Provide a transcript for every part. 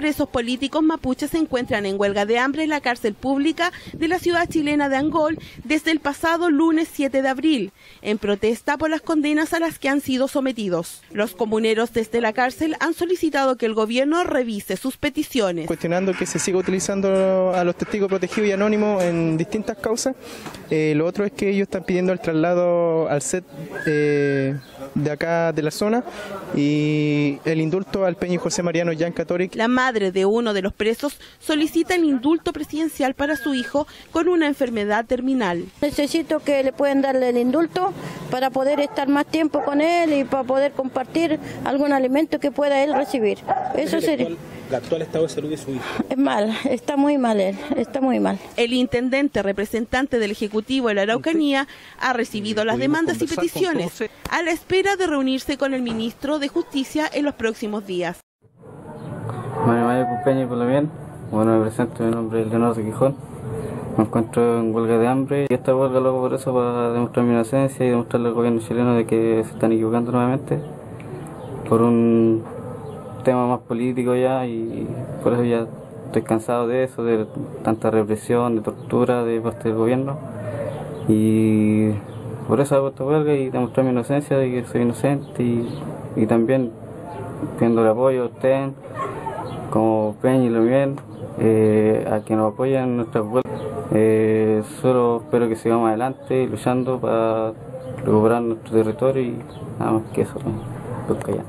presos políticos mapuches se encuentran en huelga de hambre en la cárcel pública de la ciudad chilena de Angol desde el pasado lunes 7 de abril, en protesta por las condenas a las que han sido sometidos. Los comuneros desde la cárcel han solicitado que el gobierno revise sus peticiones. Cuestionando que se siga utilizando a los testigos protegidos y anónimos en distintas causas. Lo otro es que ellos están pidiendo el traslado al set de acá de la zona y el indulto al Peña y José Mariano Yanca Toric. La madre de uno de los presos solicita el indulto presidencial para su hijo con una enfermedad terminal. Necesito que le puedan darle el indulto para poder estar más tiempo con él y para poder compartir algún alimento que pueda él recibir. Eso sería. ¿El actual estado de salud de su hijo? Es mal, está muy mal él, está muy mal. El intendente representante del Ejecutivo de la Araucanía ha recibido las demandas y peticiones a la espera de reunirse con el ministro de Justicia en los próximos días. Mario Peña y por lo bien. Bueno, me presento, mi nombre es Leonardo Quijón. Me encuentro en huelga de hambre y esta huelga lo hago por eso, para demostrar mi inocencia y demostrarle al gobierno chileno de que se están equivocando nuevamente por un tema más político ya, y por eso ya estoy cansado de eso, de tanta represión, de tortura de parte del gobierno, y por eso hago esta huelga y demostrar mi inocencia de que soy inocente, y también pidiendo el apoyo a ustedes como Peña y Lumiel, a que nos apoyen en nuestras huelgas. Solo espero que sigamos adelante luchando para recuperar nuestro territorio y nada más que eso, ya.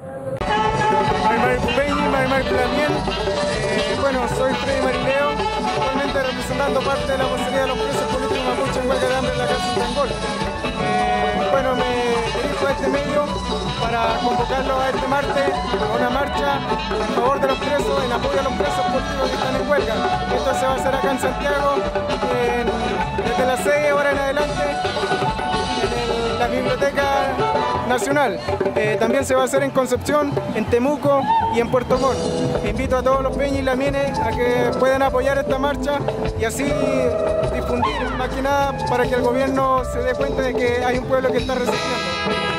Bueno, soy Freddy Marileo, actualmente representando parte de la vocería de los presos políticos mapuches en huelga de hambre en la cárcel de Angol. Bueno, me dirijo a este medio para convocarlos a este martes a una marcha en favor de los presos, en apoyo a los presos políticos que están en huelga. Esto se va a hacer acá en Santiago, desde las 6 horas en adelante, en la Biblioteca Nacional. También se va a hacer en Concepción, en Temuco y en Puerto Montt. Invito a todos los peñas y lamienes a que puedan apoyar esta marcha y así difundir más que nada para que el gobierno se dé cuenta de que hay un pueblo que está resistiendo.